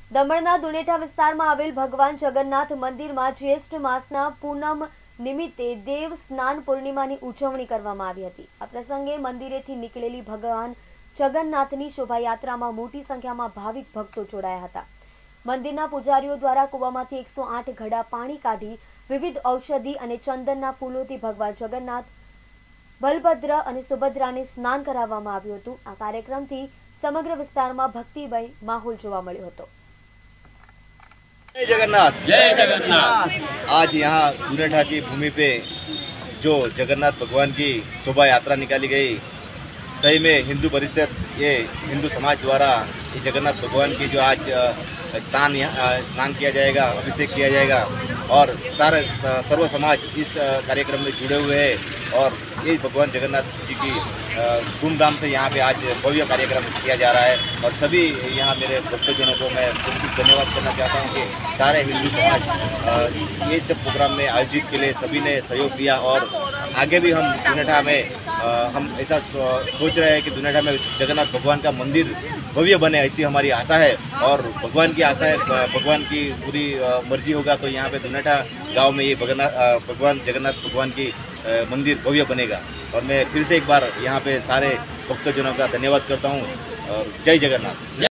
દમણના દુનેઠા વિસ્તારમાં આવેલ ભગવાન જગન્નાથ મંદિરમાં જ્યેષ્ઠ માસના પૂનમ નિમિત્તે દેવ સ્નાન પૂર્ણિમાની ઉજવણી કરવામાં આવી હતી। આ પ્રસંગે મંદિરેથી નીકળેલી ભગવાન જગન્નાથની શોભાયાત્રામાં મોટી સંખ્યામાં ભાવિક ભક્તો જોડાયા હતા। મંદિરના પૂજારીઓ દ્વારા કૂવામાંથી 108 ઘડા પાણી કાઢી વિવિધ ઔષધિ અને ચંદનના ફૂલોથી ભગવાન જગન્નાથ, બલભદ્ર અને સુભદ્રાને સ્નાન કરાવવામાં આવ્યું હતું। આ કાર્યક્રમથી समग्र विस्तार में भक्तिमय माहौल जोवा मळ्यो हतो। जय जगन्नाथ, जय जगन्नाथ। आज यहाँ दुनेठा की भूमि पे जो जगन्नाथ भगवान की शोभा यात्रा निकाली गई, सही में हिंदू परिषद, ये हिंदू समाज द्वारा ये जगन्नाथ भगवान की जो आज स्नान किया जाएगा, अभिषेक किया जाएगा और सारे सर्व समाज इस कार्यक्रम में जुड़े हुए हैं और ये भगवान जगन्नाथ जी की धूमधाम से यहाँ पे आज भव्य कार्यक्रम किया जा रहा है। और सभी यहाँ मेरे भक्तजनों को मैं बहुत धन्यवाद करना चाहता हूँ कि सारे हिंदू समाज ये जब प्रोग्राम में आयोजित के लिए सभी ने सहयोग दिया और आगे भी हम दुनेठा में हम ऐसा सोच रहे हैं कि दुनेठा में जगन्नाथ भगवान का मंदिर भव्य बने, ऐसी हमारी आशा है और भगवान की आशा है, भगवान की पूरी मर्जी होगा तो यहाँ पे दुनेठा गांव में ये भगवान जगन्नाथ भगवान की मंदिर भव्य बनेगा। और मैं फिर से एक बार यहाँ पे सारे भक्तजनों का धन्यवाद करता हूँ और जय जगन्नाथ।